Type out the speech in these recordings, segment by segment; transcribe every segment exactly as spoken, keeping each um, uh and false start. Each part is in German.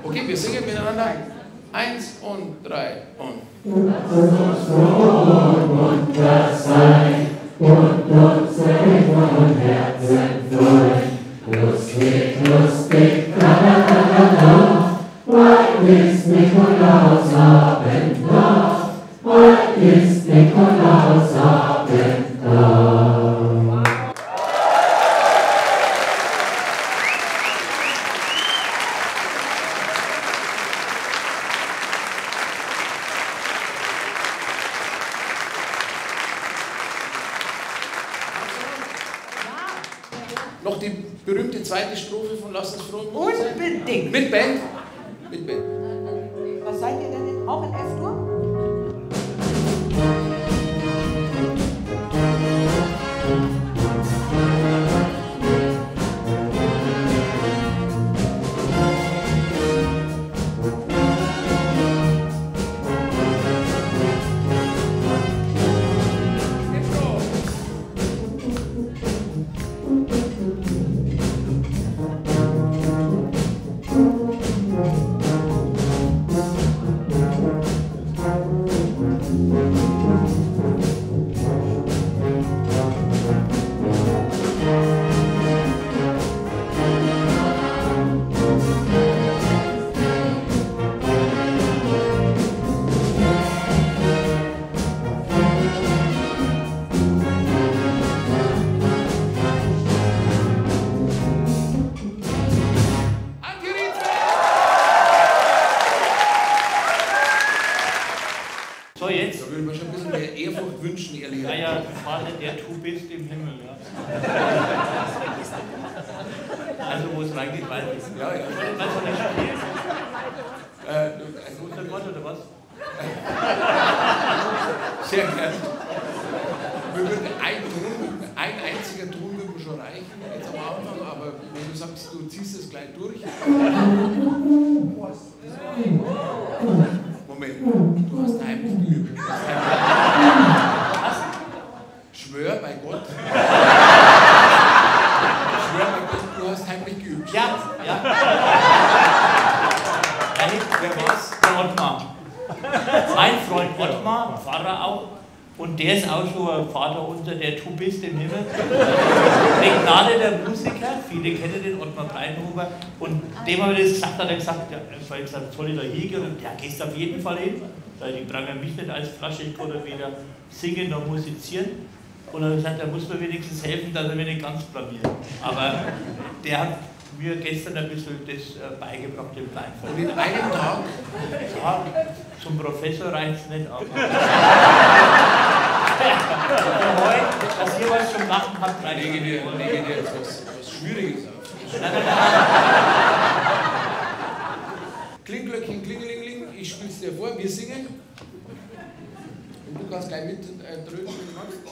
Okay, wir singen miteinander. Eins und drei und. Lass uns froh und munter sein und unsere von Herzen freuen. Lustig, lustig, tralalala, bald ist Nikolausabend da, bald ist Nikolausabend da. Noch die berühmte zweite Strophe von Lass uns froh und munter sein? Unbedingt. Mit Band? Mit Band. Was seid ihr denn? Auch in F-Dur? So, jetzt? Da würde man schon ein bisschen mehr Ehrfurcht wünschen, ehrlich gesagt. Naja, Vater, der du bist im Himmel, ja. Also, wo es reingeht, weiß ich. Ja, ja. Was soll ich spielen? Äh, Unser Gott oder was? Sehr gerne. Wir würden ein, Ton, ein einziger Ton würde mir schon reichen, jetzt am Anfang, aber wenn du sagst, du ziehst es gleich durch. Moment, du hast heimlich geübt. Was? Schwör bei Gott. Schwör bei Gott, du hast heimlich geübt. Ja, ja. Wer war's? Der Ottmar. Mein Freund Ottmar, Pfarrer auch. Und der ist auch so ein Vater unser, der du bist im Himmel. Regnade der Musiker, viele kennen den Ottmar Breitenhuber. Und dem habe ich das gesagt, hat er gesagt, ja, soll ich gesagt, soll ich da hingehen? Und ja, gehst auf jeden Fall hin. Weil die prangern mich nicht als Flasche, ich konnte weder singen noch musizieren. Und dann habe ich gesagt, er muss mir wenigstens helfen, dass er mich nicht ganz blamiert. Aber der hat mir gestern ein bisschen das beigebracht im Kleinfall. Und in einem Tag? Ja, zum Professor reicht es nicht, aber. Dass ihr was zum Lachen habt, reicht lege dir, lege dir jetzt was, was Schwieriges auf. Nein, nein, nein. Klingglöckchen, klingelingeling, ich spiel's dir vor, wir singen. Und du kannst gleich mit äh, dröhnen, wenn du magst.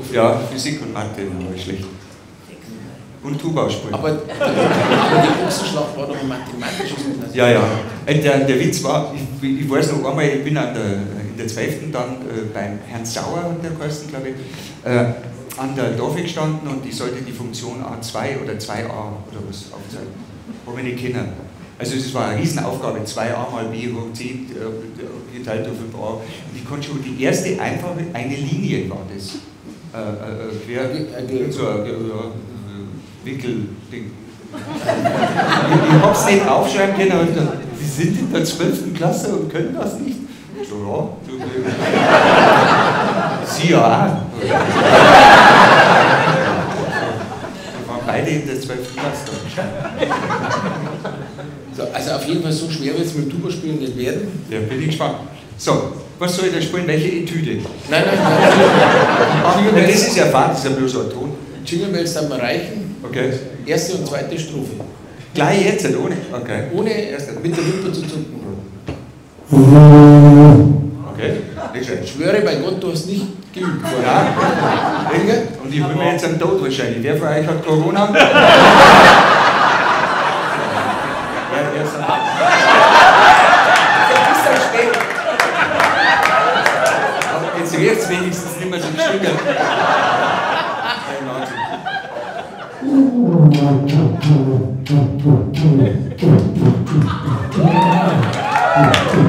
Ja, Physik und Mathe war schlecht. Und Tuba spielen. Aber, aber die Ochsenschlacht war doch ein mathematisches Gymnasium. Ja, ja. Der, der Witz war, ich, ich weiß noch einmal, ich bin an der, in der zwölften dann äh, beim Herrn Sauer, hat der geheißen, glaube ich, äh, an der Tafel gestanden und ich sollte die Funktion A zwei oder zwei a oder was aufzeigen. Habe ich nicht kennen. Also es war eine Riesenaufgabe, zwei a mal b hoch c äh, geteilt durch fünf a. Und ich konnte schon, die erste einfache, eine Linie war das. Äh, äh, quer, so ein äh, Winkelding. Ich, ich hab's nicht aufschreiben können, aber ich dachte, Sie sind in der zwölften Klasse und können das nicht? So, ja. Sie ja auch. Wir waren beide in der zwölften Klasse. So, also auf jeden Fall so schwer wird es mit Tuba spielen nicht werden. Ja, bin ich gespannt. So, was soll ich da spielen? Welche Etüde? Nein, nein, nein. Ach, ja, das ist ja Fahrt, das ist ja bloß ein Ton. Jingle Bells dann mal reichen. Okay. Erste und zweite Strophe. Gleich jetzt, ohne? Okay. Ohne erst mit der Wimper zu zucken. Okay, nicht schön. Ich schwöre bei Gott, du hast nicht geübt. Ja. Und ich bin mir jetzt am Tod wahrscheinlich. Wer von euch hat Corona? Ja, erst am Bis dann spät. Aber jetzt riecht wenigstens nicht mehr so geschwind. Thank you.